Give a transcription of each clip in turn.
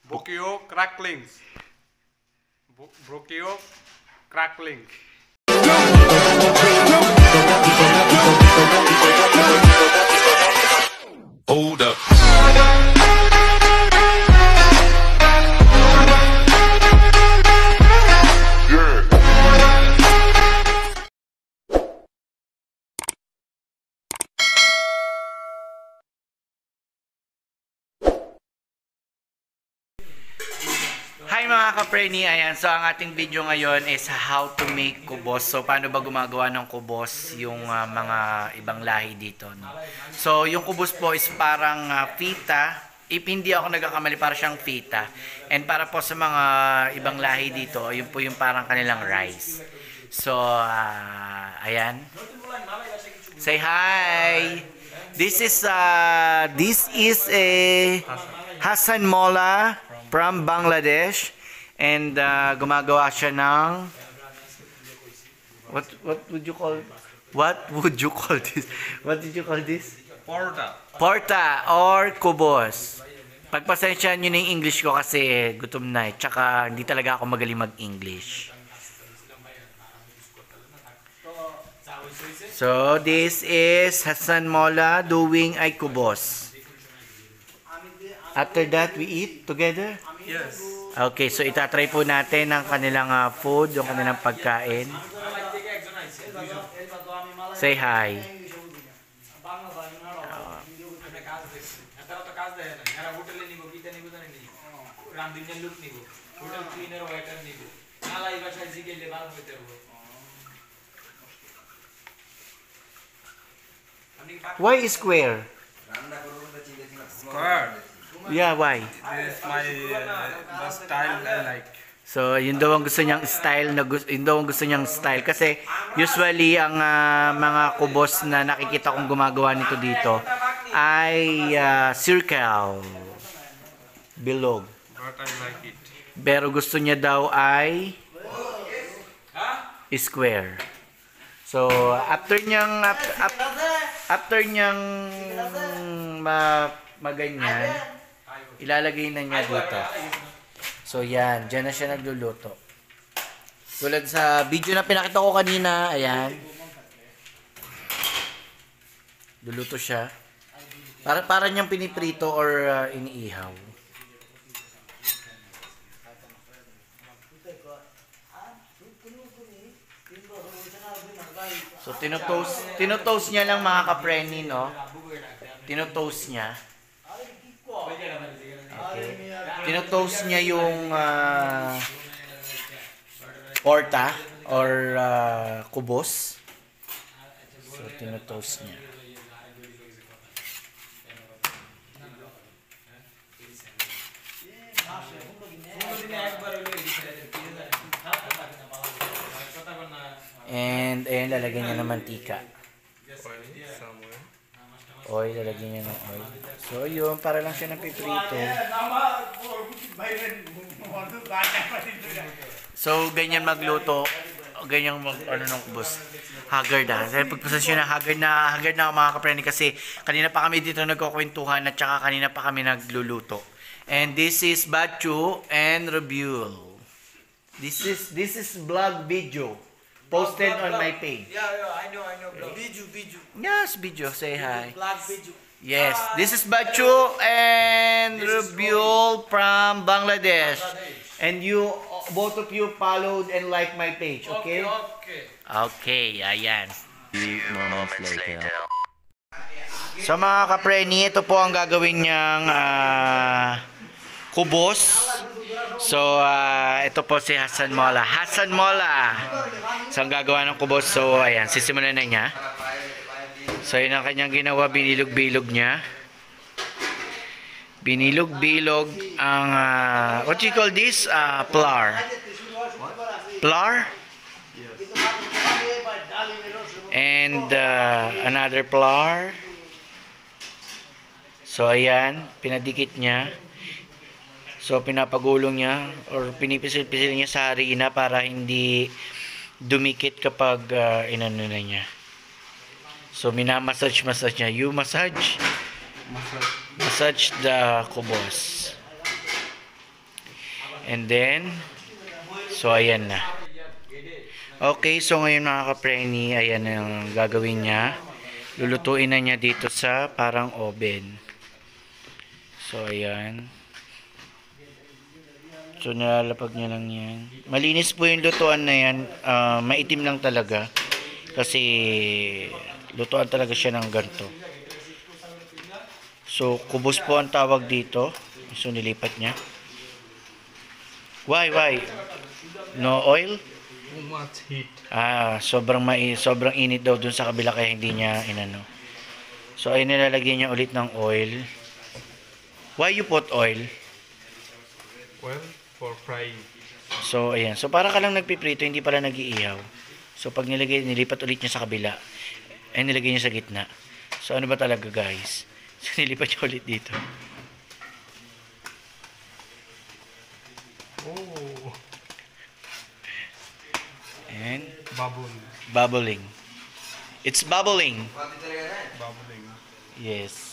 Bokyo cracklings. Bokyo crackling. Hold up. Hi mga kapreni, ayan. So ang ating video ngayon is how to make kubos. So paano ba gumagawa ng kubos yung mga ibang lahi dito, no? So yung kubos po is parang fita. If hindi ako nagkakamali, para siyang fita. And para po sa mga ibang lahi dito, yun po yung parang kanilang rice. So ayan. Say hi. This is a Hassan Molla from Bangladesh, and gumagawa siya ng what would you call this? What did you call this? Porta or kubos. Pagpasensyahan niyo na yung English ko kasi gutom na, tsaka hindi talaga ako magaling mag-English. So this is Hassan Molla doing ay kubos. After that, we eat together? Yes. Okay, so itatry po natin ang kanilang food, yung kanilang pagkain. Say hi. Why square? Square. Yeah, why? This is my the style I like. So, yun daw ang gusto niyang style kasi usually ang mga kubos na nakikita kong gumagawa nito dito ay circle, bilog. But I like it. Pero gusto niya daw ay square. So, after niyang maganyan, ilalagay na niya dito. So, yan. Diyan na siya nagluluto. Tulad sa video na pinakita ko kanina, ayan. Luluto siya. Para niyang piniprito or iniihaw. So, tinotoast niya lang mga kapreni, no? Tinotoast niya. Okay. Tinotoast niya yung porta or kubos. So, tinotoast niya. And, ayan, lalagyan niya ng mantika. Oil, lalagyan niya ng oil. So, yun, para lang siya ng piprito. So, ganyan magluto. Ganyan ng kubos. Haggard na. Dahil pagpasasyon na haggard na mga kapreni kasi kanina pa kami dito nagkukwentuhan at saka kanina pa kami nagluluto. And this is Bachu and Rabiul. This is vlog video. Posted on my page. Yeah, I know. Biju. Yes, Biju, say hi. Vlog Biju. Yes, this is Bachu and Rabiul from Bangladesh. And you, both of you followed and liked my page, okay? Okay, ayan. Moments later. So mga kapreni, ito po ang gagawin niyang kubos. So, ito po si Hassan Molla. Hassan Molla! So, ang gagawa ng kubos. So, ayan, sisimulan na niya. So, yun ang kanyang ginawa. Binilog-bilog niya. Binilog-bilog ang, what do you call this? Flour. Flour? And, another flour. So, ayan, pinadikit niya. So, pinapagulong niya or pinipisil-pisil niya sa harina para hindi dumikit kapag inano na niya. So, minamassage niya. You massage the kubos. And then, so ayan na. Okay, so ngayon mga ka-preni, ayan na yung gagawin niya. Lulutuin na niya dito sa parang oven. So ayan. So nilalapag niya lang yan. Malinis po yung lutuan na yan. Maitim lang talaga. Kasi lutuan talaga siya ng ganito. So kubos po ang tawag dito. So nilipat niya. Why? No oil? Too much heat. Sobrang init daw dun sa kabila kaya hindi niya inano. So ay nilalagyan niya ulit ng oil. Why you put oil? Well, for frying. So ayan. So para ka lang nagpiprito, hindi pala nag-iihaw. So pag nilipat ulit niya sa kabila, ay nilagay niya sa gitna. So ano ba talaga guys? So nilipat niya ulit dito. Oh. And Bubbling. It's bubbling. Bubbling. Yes.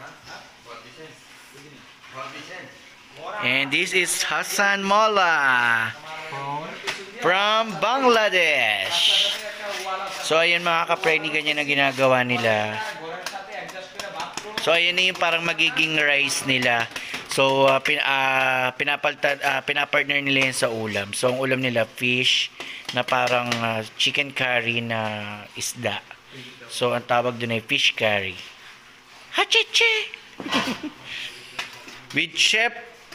And this is Hassan Molla from Bangladesh. So ayan mga ka-preni, ganyan ang ginagawa nila. So ayan na yung parang magiging rice nila. So pinapartner nila yan sa ulam. So ang ulam nila fish na parang chicken curry na isda. So ang tawag doon ay fish curry. Hachichi! With Chef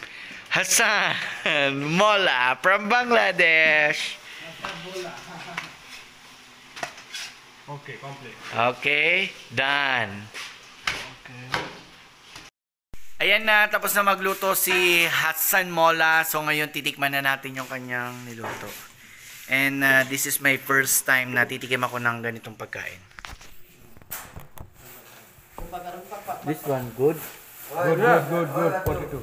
Hassan Molla from Bangladesh. Okay, complete. Okay, done. Ayan na, tapos na magluto si Hassan Molla. So ngayon titikman na natin yung kanyang niluto. And this is my first time na titikim ako ng ganitong pagkain. This one good? Good. Potato.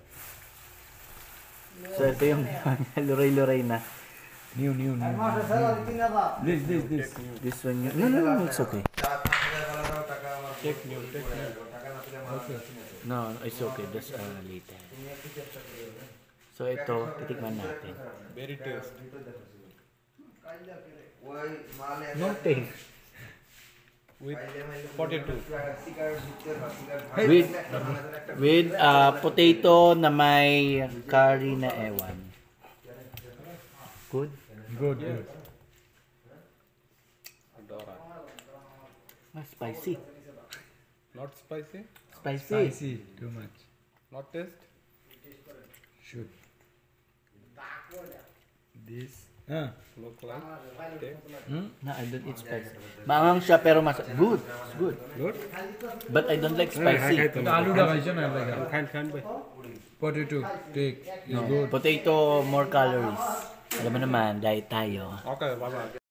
So ito yung luray-luray na. New. This. This one, no, it's okay. Take new. No, it's okay. That's later. So ito, titikman natin. Very tasty. No taste. With potato. With potato na may curry na ewan. Good? Good. Adora. Spicy. Not spicy? Spicy. Too much. Not taste? Should. This. Look like? Take. No, I don't eat spicy. Maanghang siya pero good. It's good. Good? But I don't like spicy. Aloo da khaisa na like. Kind by. Potato. Take. No, potato more calories. Alam mo naman, diet tayo. Okay, bye-bye.